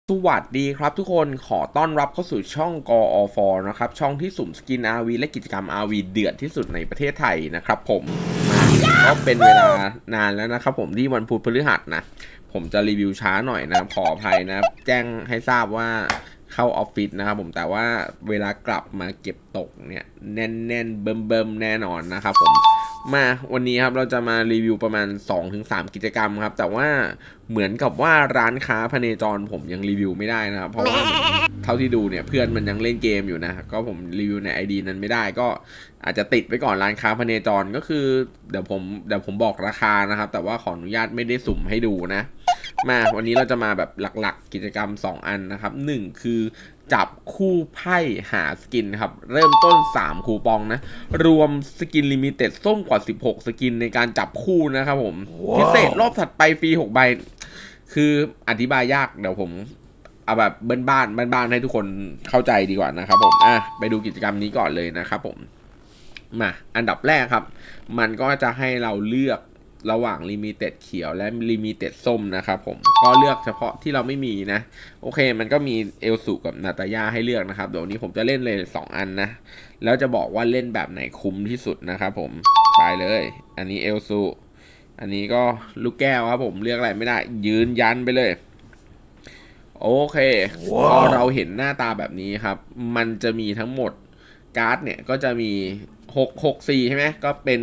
สวัสดีครับทุกคนขอต้อนรับเข้าสู่ช่องกอฟนะครับช่องที่สุ่มสกิน RV และกิจกรรม RV เดือดที่สุดในประเทศไทยนะครับผมก็เป็นเวลานานแล้วนะครับผมที่วันพุธพฤหัสนะผมจะรีวิวช้าหน่อยนะขออภัยนะแจ้งให้ทราบว่าเข้าออฟฟิศนะครับผมแต่ว่าเวลากลับมาเก็บตกเนี่ยแน่นๆเบิ่มๆแน่นอนนะครับผมมาวันนี้ครับเราจะมารีวิวประมาณ 2-3 กิจกรรมครับแต่ว่าเหมือนกับว่าร้านค้าพเนจรผมยังรีวิวไม่ได้นะครับเพราะว่าเท่าที่ดูเนี่ยเพื่อนมันยังเล่นเกมอยู่นะก็ผมรีวิวใน ID นั้นไม่ได้ก็อาจจะติดไว้ก่อนร้านค้าพเนจรก็คือเดี๋ยวผมบอกราคานะครับแต่ว่าขออนุญาตไม่ได้สุ่มให้ดูนะมาวันนี้เราจะมาแบบหลักๆกิจกรรม2อันนะครับ1คือจับคู่ไพ่หาสกินครับเริ่มต้น3คูปองนะรวมสกินลิมิเต็ดส้มกว่า16สกินในการจับคู่นะครับผม wow. พิเศษรอบถัดไปฟรี6ใบคืออธิบายยากเดี๋ยวผมเอาแบบบ้านให้ทุกคนเข้าใจดีกว่านะครับผมไปดูกิจกรรมนี้ก่อนเลยนะครับผมมาอันดับแรกครับมันก็จะให้เราเลือกระหว่างลิมิเต็ดเขียวและลิมิเต็ดส้มนะครับผมก็เลือกเฉพาะที่เราไม่มีนะโอเคมันก็มีเอลสุกับนาตาย่าให้เลือกนะครับเดี๋ยวนี้ผมจะเล่นเลย2อันนะแล้วจะบอกว่าเล่นแบบไหนคุ้มที่สุดนะครับผมไปเลยอันนี้เอลสุอันนี้ก็ลูกแก้วครับผมเลือกอะไรไม่ได้ยืนยันไปเลยโอเค wow. พอเราเห็นหน้าตาแบบนี้ครับมันจะมีทั้งหมดการ์ดเนี่ยก็จะมี664ใช่ไหมก็เป็น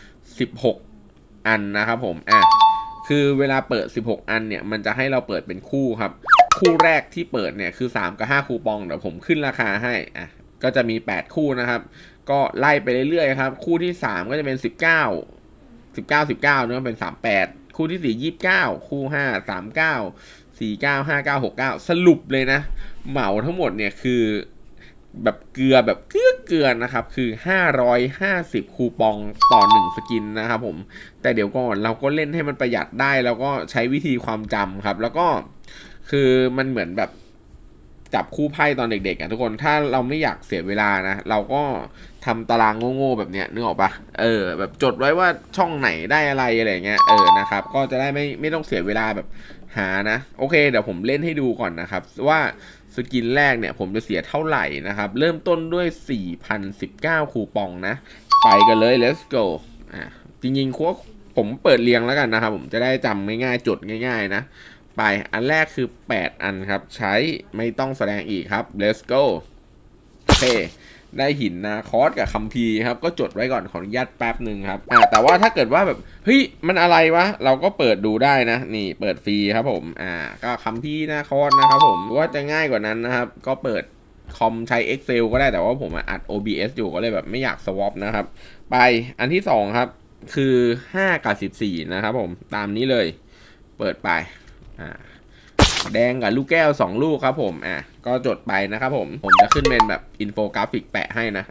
16อันนะครับผมคือเวลาเปิด16อันเนี่ยมันจะให้เราเปิดเป็นคู่ครับคู่แรกที่เปิดเนี่ยคือ3กับ5คูปองเดี๋ยวผมขึ้นราคาให้ก็จะมี8คู่นะครับก็ไล่ไปเรื่อยๆครับคู่ที่3ก็จะเป็น19เนื้อเป็น38คู่ที่4 29คู่5 39 49 59 69สรุปเลยนะเหมาทั้งหมดเนี่ยคือแบบเกลือแบบเกลือนะครับคือ550คูปองต่อ1สกินนะครับผมแต่เดี๋ยวก่อนเราก็เล่นให้มันประหยัดได้แล้วก็ใช้วิธีความจำครับแล้วก็คือมันเหมือนแบบจับคู่ไพ่ตอนเด็กๆทุกคนถ้าเราไม่อยากเสียเวลานะเราก็ทำตารางโง่ๆแบบเนี้ยนึกออกปะแบบจดไว้ว่าช่องไหนได้อะไรเงี้ยนะครับก็จะได้ไม่ต้องเสียเวลาแบบหานะโอเคเดี๋ยวผมเล่นให้ดูก่อนนะครับว่าสกินแรกเนี่ยผมจะเสียเท่าไหร่นะครับเริ่มต้นด้วย 4,019 คูปองนะไปกันเลย let's go จริงๆผมเปิดเรียงแล้วกันนะครับผมจะได้จำง่ายๆจดง่ายๆนะไปอันแรกคือ8อันครับใช้ไม่ต้องแสดงอีกครับ let's go โอเคได้หินนาคอสกับคัมภีร์ครับก็จดไว้ก่อนขออนุญาตแป๊บหนึ่งครับแต่ว่าถ้าเกิดว่าแบบเฮ้ยมันอะไรวะเราก็เปิดดูได้นะนี่เปิดฟรีครับผมก็คัมภีร์นาคอสนะครับผมว่าจะง่ายกว่านั้นนะครับก็เปิดคอมใช้ Excel ก็ได้แต่ว่าผมอัด OBS อยู่ก็เลยแบบไม่อยากสวอปนะครับไปอันที่2ครับคือ5กับ14นะครับผมตามนี้เลยเปิดไปแดงกับลูกแก้ว2ลูกครับผมก็จดไปนะครับผมจะขึ้นเป็นแบบอินโฟกราฟิกแปะให้นะ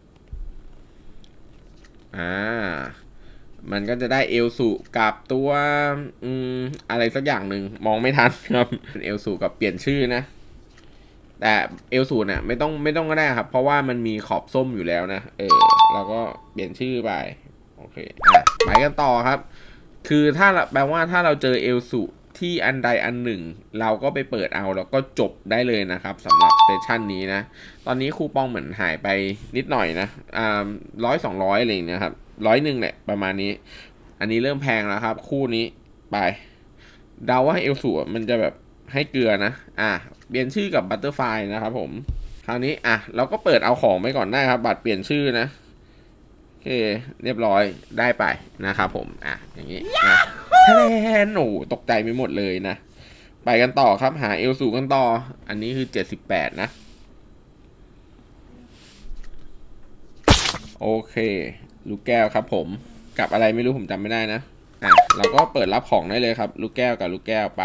มันก็จะได้เอลสุกับตัวอะไรสักอย่างหนึ่งมองไม่ทันครับเป็นเอลสุกับเปลี่ยนชื่อนะแต่เอลสูเนี่ยไม่ต้องก็ได้ครับเพราะว่ามันมีขอบส้มอยู่แล้วนะเราก็เปลี่ยนชื่อไปโอเคไปกันต่อครับคือถ้าแปลว่าถ้าเราเจอเอลสูที่อันใดอันหนึ่งเราก็ไปเปิดเอาแล้วก็จบได้เลยนะครับสำหรับเซสชันนี้นะตอนนี้คูปองเหมือนหายไปนิดหน่อยนะ100-200อะไรอย่างเงี้ยครับ100แหละประมาณนี้อันนี้เริ่มแพงแล้วครับคู่นี้ไปเดาว่าเอลสูมันจะแบบให้เกลือนะเปลี่ยนชื่อกับบัตเตอร์ไฟนะครับผมคราวนี้เราก็เปิดเอาของไปก่อนได้ครับบัตรเปลี่ยนชื่อนะโอเคเรียบร้อยได้ไปนะครับผมอย่างนี้นะแทนโอ้ตกใจไปหมดเลยนะไปกันต่อครับหาเอลสูกันต่ออันนี้คือ78นะโอเคลูกแก้วครับผมกับอะไรไม่รู้ผมจำไม่ได้นะเราก็เปิดรับของได้เลยครับลูกแก้วกับลูกแก้วไป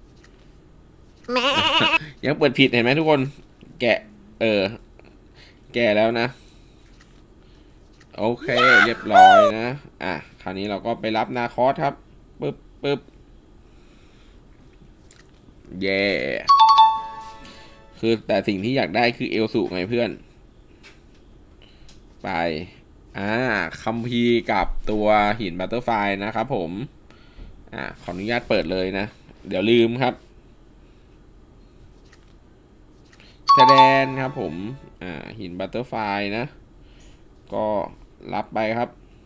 ยังเปิดผิดเห็นไหมทุกคนแกะแกะแล้วนะโอเคเรียบร้อยนะคราวนี้เราก็ไปรับนาคอสครับปึ๊บเย่คือแต่สิ่งที่อยากได้คือเอลสุไงเพื่อนไปคัมภีร์กับตัวหินบัตเตอร์ไฟนะครับผมขออนุญาตเปิดเลยนะเดี๋ยวลืมครับแสดงครับผมหินบัตเตอร์ไฟนะก็รับไปครับ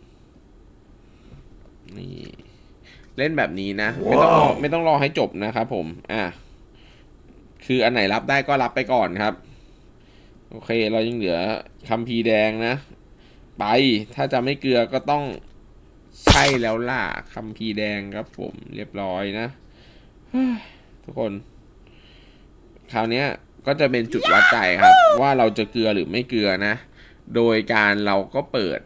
นี่เล่นแบบนี้นะไม่ต้องรอให้จบนะครับผมคืออันไหนรับได้ก็รับไปก่อนครับโอเคเรายังเหลือคัมภีร์แดงนะไปถ้าจะไม่เกลือก็ต้องใช่แล้วล่ะคัมภีร์แดงครับผมเรียบร้อยนะทุกคนคราวนี้ก็จะเป็นจุดวัดใจครับว่าเราจะเกลือหรือไม่เกลือนะโดยการเราก็เปิด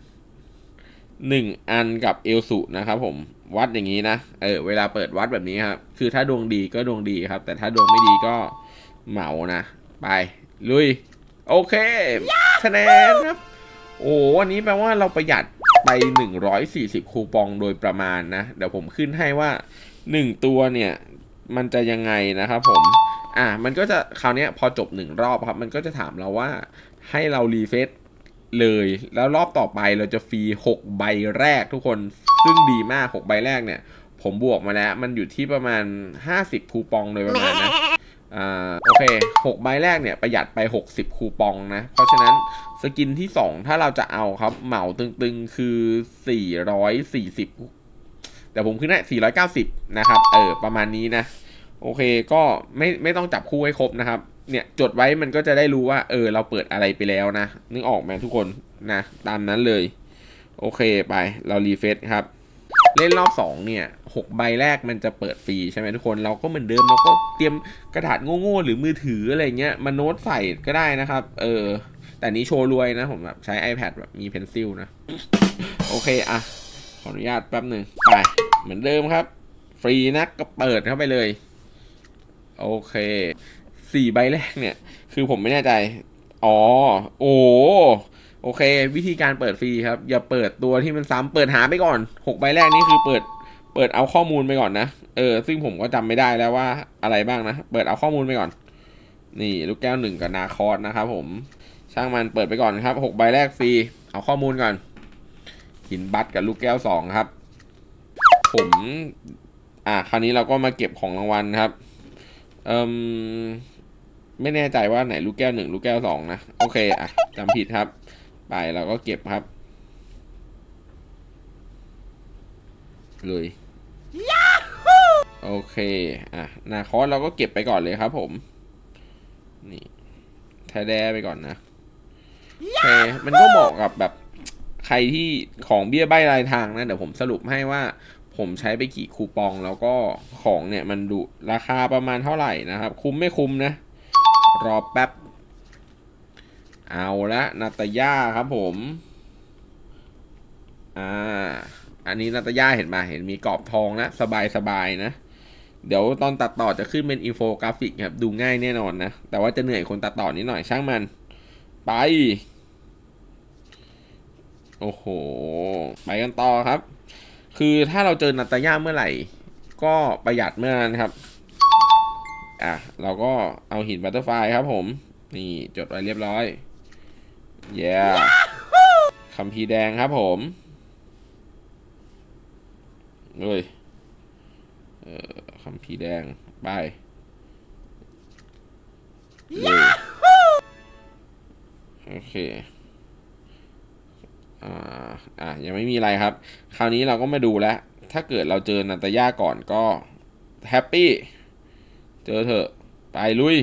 1 อันกับเอลสุนะครับผมวัดอย่างนี้นะเวลาเปิดวัดแบบนี้ครับคือถ้าดวงดีก็ดวงดีครับแต่ถ้าดวงไม่ดีก็เหมานะไปลุยโอเคคะแนนครับโอ้วันนี้แปลว่าเราประหยัดไป140คูปองโดยประมาณนะเดี๋ยวผมขึ้นให้ว่า1ตัวเนี่ยมันจะยังไงนะครับผมมันก็จะคราวนี้พอจบ1 รอบครับมันก็จะถามเราว่าให้เรารีเฟซเลยแล้วรอบต่อไปเราจะฟรี6 ใบแรกทุกคนซึ่งดีมาก6 ใบแรกเนี่ยผมบวกมาแล้วมันอยู่ที่ประมาณ50คูปองโดยประมาณนะโอเค6 ใบแรกเนี่ยประหยัดไป60คูปองนะเพราะฉะนั้นสกินที่2ถ้าเราจะเอาครับเหมาตึงๆคือ440แต่ผมขึ้นได้490นะครับประมาณนี้นะโอเคก็ไม่ต้องจับคู่ให้ครบนะครับเนี่ยจดไว้มันก็จะได้รู้ว่าเราเปิดอะไรไปแล้วนะนึกออกไหมทุกคนนะตามนั้นเลยโอเคไปเรารีเฟซครับเล่นรอบ2เนี่ย6 ใบแรกมันจะเปิดฟรีใช่ไหมทุกคนเราก็เหมือนเดิมเราก็เตรียมกระดาษโง่ๆหรือมือถืออะไรเงี้ยมาโน้ตใส่ก็ได้นะครับแต่นี้โชว์รวยนะผมแบบใช้ iPad แบบมีเพนซิลนะโอเคขออนุญาตแป๊บหนึ่งไปเหมือนเดิมครับฟรีนะก็เปิดเข้าไปเลยโอเค4 ใบแรกเนี่ยคือผมไม่แน่ใจโอเควิธีการเปิดฟรีครับอย่าเปิดตัวที่มันซ้ำเปิดหาไปก่อน6 ใบแรกนี่คือเปิดเอาข้อมูลไปก่อนนะซึ่งผมก็จำไม่ได้แล้วว่าอะไรบ้างนะเปิดเอาข้อมูลไปก่อนนี่ลูกแก้ว1กับนาคอสนะครับผมช่างมันเปิดไปก่อนครับ6 ใบแรกฟรีเอาข้อมูลก่อนหินบัตกับลูกแก้ว2ครับผมคราวนี้เราก็มาเก็บของรางวัลครับไม่แน่ใจว่าไหนลูกแก้ว1ลูกแก้ว2นะโอเคจำผิดครับไปเราก็เก็บครับเลยโอเคนาคอสเราก็เก็บไปก่อนเลยครับผมนี่แทแดไปก่อนนะโอเคมันก็เหมาะกับแบบใครที่ของเบี้ยใบรายทางนะเดี๋ยวผมสรุปให้ว่าผมใช้ไปกี่คูปองแล้วก็ของเนี่ยมันดูราคาประมาณเท่าไหร่นะครับคุ้มไม่คุ้มนะรอแป๊บเอาละนาตาย่าครับผมอันนี้นาตาย่าเห็นมาเห็นมีกรอบทองนะสบายนะเดี๋ยวตอนตัดต่อจะขึ้นเป็นอินโฟกราฟิกครับดูง่ายแน่นอนนะแต่ว่าจะเหนื่อยคนตัดต่อนิดหน่อยช่างมันไปโอ้โหไปกันต่อครับคือถ้าเราเจอนาตาย่าเมื่อไหร่ก็ประหยัดเมื่อนั้นครับเราก็เอาหินบัตเตอร์ไฟครับผมนี่จดไว้เรียบร้อยคัมภีร์แดงครับผมเลยคัมภีร์แดงไปเลยโอเคยังไม่มีอะไรครับคราวนี้เราก็มาดูแล้วถ้าเกิดเราเจอนาตาย่าก่อนก็แฮปปี้เจอเถอะไปลุย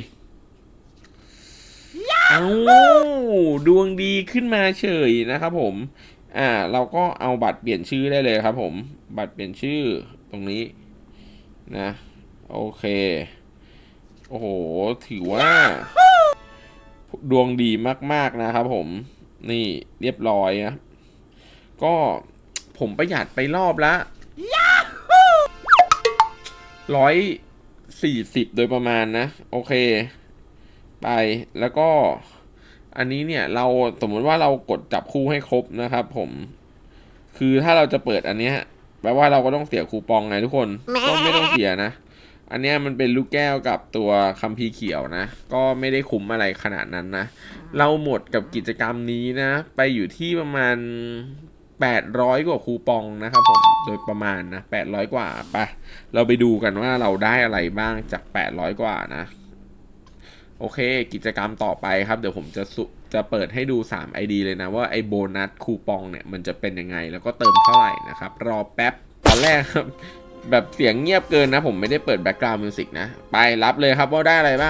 ดวงดีขึ้นมาเฉยนะครับผมเราก็เอาบัตรเปลี่ยนชื่อได้เลยครับผมบัตรเปลี่ยนชื่อตรงนี้นะโอเคโอ้โหถือว่าดวงดีมากๆนะครับผมนี่เรียบร้อยนะก็ผมประหยัดไปรอบละ140โดยประมาณนะโอเคไปแล้วก็อันนี้เนี่ยเราสมมติว่าเรากดจับคู่ให้ครบนะครับผมคือถ้าเราจะเปิดอันเนี้ยแปลว่าเราก็ต้องเสียคูปองไงทุกคนก็ไม่ต้องเสียนะอันเนี้ยมันเป็นลูกแก้วกับตัวคัมภีร์เขียวนะก็ไม่ได้คุ้มอะไรขนาดนั้นนะเราหมดกับกิจกรรมนี้นะไปอยู่ที่ประมาณ800 กว่าคูปองนะครับผมโดยประมาณนะ800 กว่าไปเราไปดูกันว่าเราได้อะไรบ้างจาก800 กว่านะโอเคกิจกรรมต่อไปครับเดี๋ยวผมจะเปิดให้ดู3 ID เลยนะว่าไอ้โบนัสคูปองเนี่ยมันจะเป็นยังไงแล้วก็เติมเท่าไหร่นะครับรอแป๊บตอนแรกครับแบบเสียงเงียบเกินนะผมไม่ได้เปิดแบ็กกราวด์มิวสิกนะไปรับเลยครับว่าได้อะไรบ้าง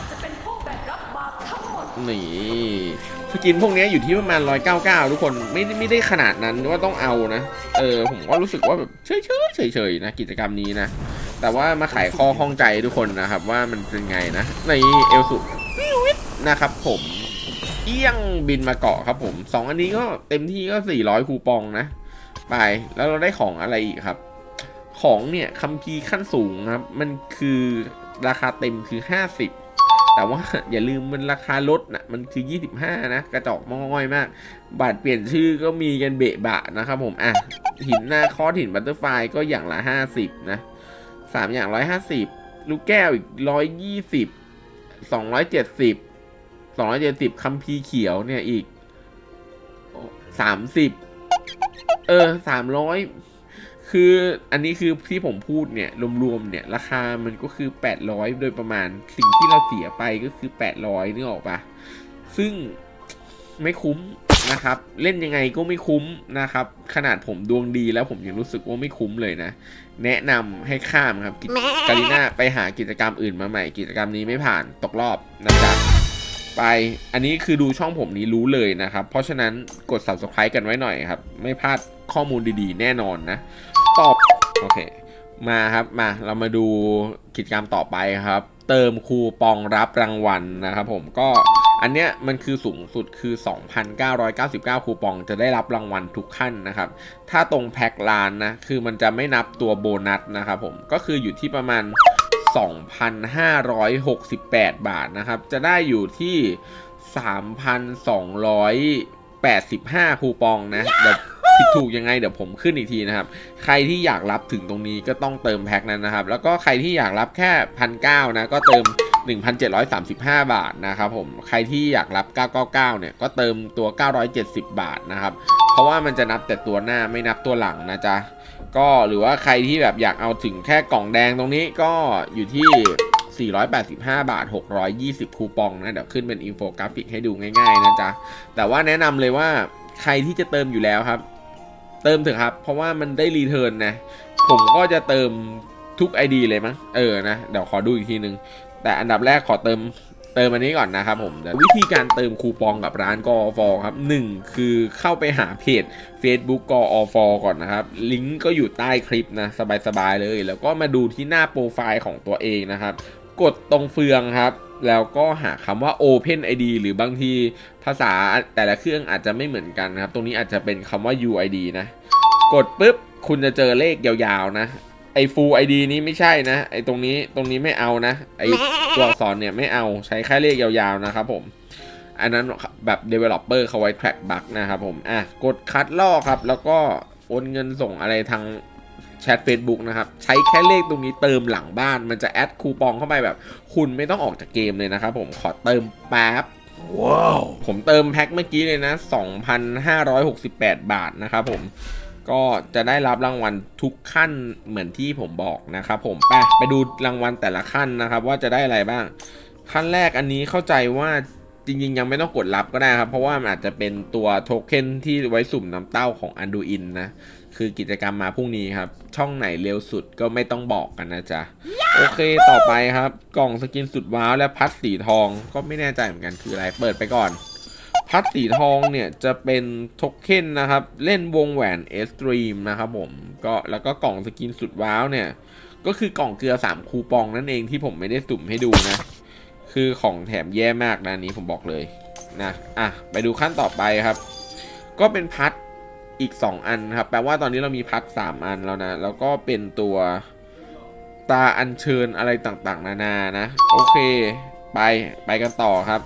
นี่สกินพวกนี้อยู่ที่ประมาณ199ทุกคนไม่ได้ขนาดนั้นว่าต้องเอานะผมก็รู้สึกว่าแบบเฉยนะกิจกรรมนี้นะแต่ว่ามาไขข้อข้องใจทุกคนนะครับว่ามันเป็นไงนะในเอลสุนะครับผมเอี้ยงบินมาเกาะครับผม2อันนี้ก็เต็มที่ก็400คูปองนะไปแล้วเราได้ของอะไรอีกครับของเนี่ยคัมภีร์ขั้นสูงครับมันคือราคาเต็มคือ50แต่ว่าอย่าลืมมันราคาลดนะมันคือ25นะกระจอกม้อยมากบัตรเปลี่ยนชื่อก็มีกันเบะบะนะครับผมหินหน้าคอหินบัตเตอร์ไฟก็อย่างละ50นะ3อย่าง150ลูกแก้วอีก120 270คัมภีร์เขียวเนี่ยอีก30 300คืออันนี้คือที่ผมพูดเนี่ยรวมๆเนี่ยราคามันก็คือ800โดยประมาณสิ่งที่เราเสียไปก็คือ800นึกออกปะซึ่งไม่คุ้มนะครับเล่นยังไงก็ไม่คุ้มนะครับขนาดผมดวงดีแล้วผมยังรู้สึกว่าไม่คุ้มเลยนะแนะนำให้ข้ามครับกาลิน่าไปหากิจกรรมอื่นมาใหม่กิจกรรมนี้ไม่ผ่านตกรอบนะจ๊ะไปอันนี้คือดูช่องผมนี้รู้เลยนะครับเพราะฉะนั้นกด Subscribe กันไว้หน่อยครับไม่พลาดข้อมูลดีๆแน่นอนนะตอบโอเคมาครับเรามาดูกิจกรรมต่อไปครับเติมคูปองรับรางวัลนะครับผมก็อันเนี้ยมันคือสูงสุดคือ 2,999 คูปองจะได้รับรางวัลทุกขั้นนะครับถ้าตรงแพ็คล้านนะคือมันจะไม่นับตัวโบนัสนะครับผมก็คืออยู่ที่ประมาณ 2,568 บาทนะครับจะได้อยู่ที่ 3,285 คูปองนะแบบผิดถูกยังไงเดี๋ยวผมขึ้นอีกทีนะครับใครที่อยากรับถึงตรงนี้ก็ต้องเติมแพ็คนั้นนะครับแล้วก็ใครที่อยากรับแค่ 1,900 นะก็เติม 1,735 บาทนะครับผมใครที่อยากรับ999เนี่ยก็เติมตัว970 บาทนะครับเพราะว่ามันจะนับแต่ตัวหน้าไม่นับตัวหลังนะจ๊ะก็หรือว่าใครที่แบบอยากเอาถึงแค่กล่องแดงตรงนี้ก็อยู่ที่485 บาท620คูปองนะเดี๋ยวขึ้นเป็นอินโฟกราฟิกให้ดูง่ายๆนะจ๊ะแต่ว่าแนะนำเลยว่าใครที่จะเติมอยู่แล้วครับเติมเถอะครับเพราะว่ามันได้รีเทิร์นนะผมก็จะเติมทุก ID เลยมั้งนะเดี๋ยวขอดูอีกทีนึงแต่อันดับแรกขอเติมอันนี้ก่อนนะครับผมวิธีการเติมคูปองกับร้านกอฟครับ1คือเข้าไปหาเพจ Facebook กอฟก่อนนะครับลิงก์ก็อยู่ใต้คลิปนะสบายๆเลยแล้วก็มาดูที่หน้าโปรไฟล์ของตัวเองนะครับกดตรงเฟืองครับแล้วก็หาคำว่า Open ID หรือบางทีภาษาแต่ละเครื่องอาจจะไม่เหมือนกันนะครับตรงนี้อาจจะเป็นคำว่า UID นะกดปุ๊บคุณจะเจอเลขยาวๆนะไอ้ Full ID นี้ไม่ใช่นะไอ้ตรงนี้ไม่เอานะไอ้ตัวอักษรเนี่ยไม่เอาใช้แค่เลขยาวๆนะครับผมอันนั้นแบบ developer เขาไว้ track bug นะครับผมกดคัดลอกครับแล้วก็โอนเงินส่งอะไรทางแชท Facebook นะครับใช้แค่เลขตรงนี้เติมหลังบ้านมันจะแอดคูปองเข้าไปแบบคุณไม่ต้องออกจากเกมเลยนะครับผมขอเติมแป๊บว้าวผมเติมแพ็คเมื่อกี้เลยนะ 2,568 บาทนะครับผมก็จะได้รับรางวัลทุกขั้นเหมือนที่ผมบอกนะครับผมไปดูรางวัลแต่ละขั้นนะครับว่าจะได้อะไรบ้างขั้นแรกอันนี้เข้าใจว่าจริงๆยังไม่ต้องกดรับก็ได้ครับเพราะว่ามันอาจจะเป็นตัวโทเค็นที่ไว้สุ่มน้ำเต้าของ Anduin นะคือกิจกรรมมาพรุ่งนี้ครับช่องไหนเร็วสุดก็ไม่ต้องบอกกันนะจ๊ะโอเคต่อไปครับกล่องสกินสุดว้าวและพัดสีทองก็ไม่แน่ใจเหมือนกันคืออะไรเปิดไปก่อนพัดสีทองเนี่ยจะเป็นโทเค็นนะครับเล่นวงแหวนเอสตรีมนะครับผมก็แล้วก็กล่องสกินสุดว้าวเนี่ยก็คือกล่องเกลือ3คูปองนั่นเองที่ผมไม่ได้สุ่มให้ดูนะคือของแถมแย่มากนะนี้ผมบอกเลยนะไปดูขั้นต่อไปครับก็เป็นพัดอีก2อันครับแปลว่าตอนนี้เรามีพัด3อันแล้วนะแล้วก็เป็นตัวตาอัญเชิญอะไรต่างๆนานานะโอเคไปกันต่อครับ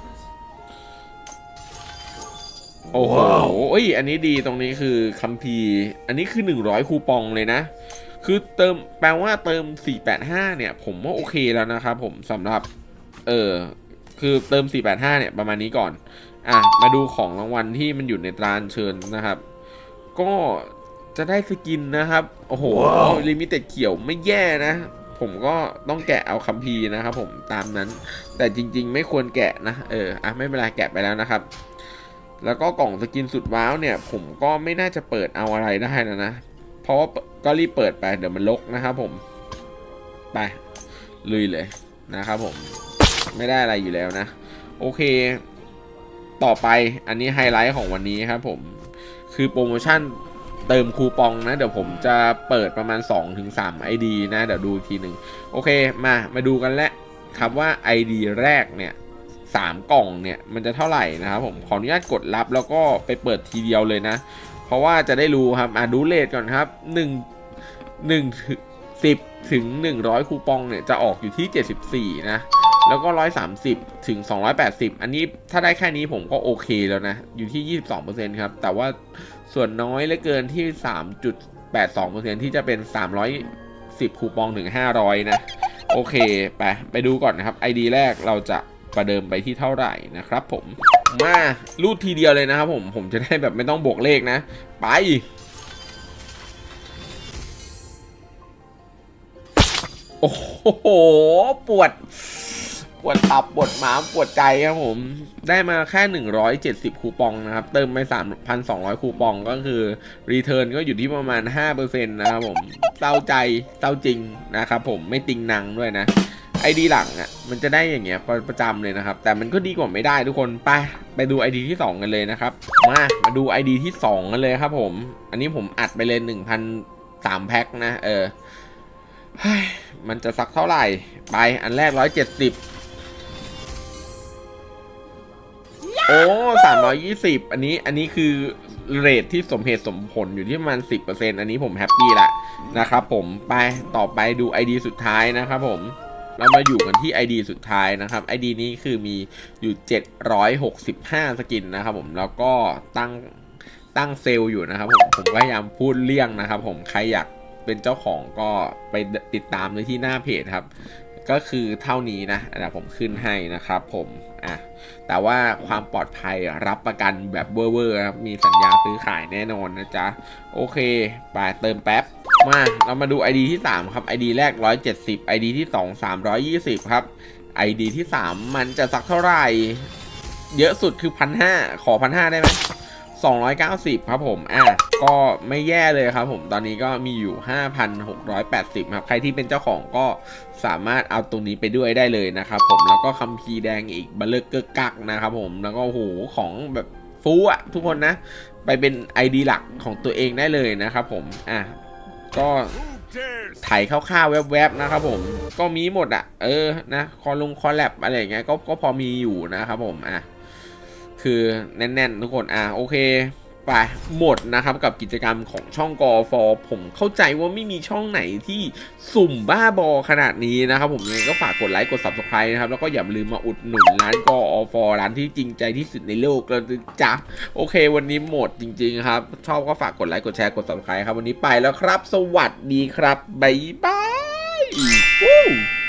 โอ้โหอันนี้ดีตรงนี้คือคัมภีร์อันนี้คือ100คูปองเลยนะคือเติมแปลว่าเติม485เนี่ยผมว่าโอเคแล้วนะครับผมสำหรับคือเติม485เนี่ยประมาณนี้ก่อนมาดูของรางวัลที่มันอยู่ในตราอัญเชิญนะครับก็จะได้สกินนะครับโอ้โหลิมิเต็ดเขียวไม่แย่นะผมก็ต้องแกะเอาคัมภีร์นะครับผมตามนั้นแต่จริงๆไม่ควรแกะนะไม่เป็นไรแกะไปแล้วนะครับแล้วก็กล่องสกินสุดว้าวเนี่ยผมก็ไม่น่าจะเปิดเอาอะไรได้นะเพราะว่าก็รีบเปิดไปเดี๋ยวมันลกนะครับผมไปลุยเลยนะครับผมไม่ได้อะไรอยู่แล้วนะโอเคต่อไปอันนี้ไฮไลท์ของวันนี้ครับผมคือโปรโมชั่นเติมคูปองนะเดี๋ยวผมจะเปิดประมาณ 2-3 ID นะเดี๋ยวดูทีหนึ่งโอเคมาดูกันแล้วครับว่า ID แรกเนี่ย3 กล่องเนี่ยมันจะเท่าไหร่นะครับผมขออนุญาตกดรับแล้วก็ไปเปิดทีเดียวเลยนะเพราะว่าจะได้รู้ครับดูเรทก่อนครับ10 ถึง 100 คูปองเนี่ยจะออกอยู่ที่74นะแล้วก็130 ถึง 280อันนี้ถ้าได้แค่นี้ผมก็โอเคแล้วนะอยู่ที่ 22% ครับแต่ว่าส่วนน้อยเหลือเกินที่ 3.82% ที่จะเป็น310คูปองถึง500นะโอเคไปดูก่อนนะครับ ID แรกเราจะประเดิมไปที่เท่าไหร่นะครับผมมารูดทีเดียวเลยนะครับผมจะได้แบบไม่ต้องบวกเลขนะไปโอ้โหปวดตับปวดม้ามปวดใจครับผมได้มาแค่170คูปองนะครับเติมไป 3,200 คูปองก็คือรีเทิร์นก็อยู่ที่ประมาณ 5% นะครับผมเศร้าใจเศร้าจริงนะครับผมไม่ติงนังด้วยนะID หลังอ่ะมันจะได้อย่างเงี้ยประจำเลยนะครับแต่มันก็ดีกว่าไม่ได้ทุกคนไปดู ID ที่2กันเลยนะครับมาดู ID ที่2กันเลยครับผมอันนี้ผมอัดไปเลย 1,003 แพ็คนะมันจะสักเท่าไหร่ไปอันแรก170โอ้320อันนี้คือเรทที่สมเหตุสมผลอยู่ที่ประมาณ 10% อันนี้ผมแฮปปี้ละนะครับผมไปต่อไปดู ID สุดท้ายนะครับผมเรามาอยู่กันที่ ID สุดท้ายนะครับ ID นี้คือมีอยู่765สกินนะครับผมแล้วก็ตั้งเซลล์อยู่นะครับผมพยายามพูดเลี่ยงนะครับผมใครอยากเป็นเจ้าของก็ไปติดตามเลยที่หน้าเพจครับก็คือเท่านี้นะเดี๋ยวผมขึ้นให้นะครับผมแต่ว่าความปลอดภัยรับประกันแบบเวอร์ครับมีสัญญาซื้อขายแน่นอนนะจ๊ะโอเคไปเติมแป๊บเรามาดู ID ที่3ครับ ID แรก170 ID ที่2 320ครับ ID ที่3มันจะสักเท่าไหร่เยอะสุดคือ 1,500 ขอ 1,500 ได้ไหม290ครับผมก็ไม่แย่เลยครับผมตอนนี้ก็มีอยู่ 5,680 ครับใครที่เป็นเจ้าของก็สามารถเอาตรงนี้ไปด้วยได้เลยนะครับผมแล้วก็คัมภีร์แดงอีกบัลเลอร์เกอร์กักนะครับผมแล้วก็โหของแบบฟูอะทุกคนนะไปเป็น ID หลักของตัวเองได้เลยนะครับผมก็ไถคร่าวๆแวบๆนะครับผมก็มีหมดอะนะคอลแลบอะไรอย่างเงี้ยก็พอมีอยู่นะครับผมคือแน่นๆทุกคนโอเคไปหมดนะครับกับกิจกรรมของช่องกอฟอผมเข้าใจว่าไม่มีช่องไหนที่สุ่มบ้าบอขนาดนี้นะครับผมยังไงก็ฝากกดไลค์กด Subscribe นะครับแล้วก็อย่าลืมมาอุดหนุนร้านกอฟอร้านที่จริงใจที่สุดในโลกแล้วจ้ะโอเควันนี้หมดจริงๆครับชอบก็ฝากกดไลค์กดแชร์กด Subscribe ครับวันนี้ไปแล้วครับสวัสดีครับบ๊ายบาย